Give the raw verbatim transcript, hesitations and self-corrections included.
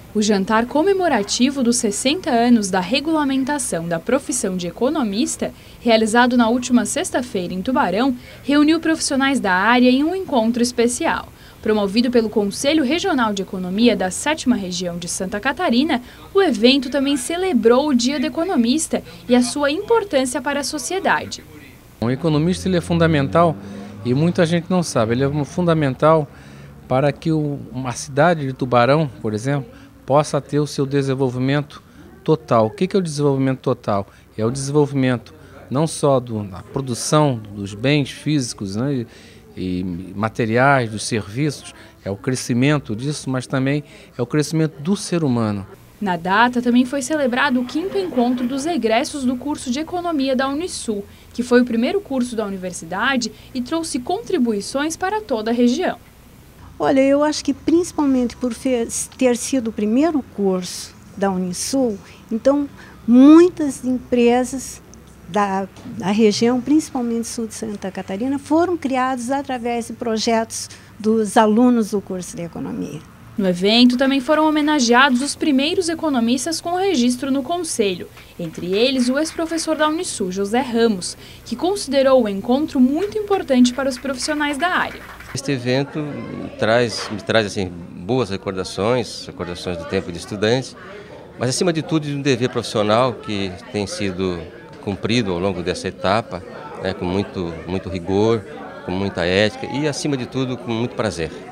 O jantar comemorativo dos sessenta anos da regulamentação da profissão de economista, realizado na última sexta-feira em Tubarão, reuniu profissionais da área em um encontro especial. Promovido pelo Conselho Regional de Economia da sétima Região de Santa Catarina, o evento também celebrou o Dia do Economista e a sua importância para a sociedade. O economista ele é fundamental e muita gente não sabe, ele é fundamental para que o, uma cidade de Tubarão, por exemplo, possa ter o seu desenvolvimento total. O que é o desenvolvimento total? É o desenvolvimento não só do, da produção dos bens físicos, né, e, e materiais, dos serviços, é o crescimento disso, mas também é o crescimento do ser humano. Na data também foi celebrado o quinto encontro dos egressos do curso de Economia da Unisul, que foi o primeiro curso da universidade e trouxe contribuições para toda a região. Olha, eu acho que principalmente por ter sido o primeiro curso da Unisul, então muitas empresas da, da região, principalmente sul de Santa Catarina, foram criadas através de projetos dos alunos do curso de Economia. No evento também foram homenageados os primeiros economistas com registro no Conselho, entre eles o ex-professor da Unisul, José Ramos, que considerou o encontro muito importante para os profissionais da área. Este evento traz, me traz assim, boas recordações, recordações do tempo de estudante, mas acima de tudo de um dever profissional que tem sido cumprido ao longo dessa etapa, né, com muito, muito rigor, com muita ética e acima de tudo com muito prazer.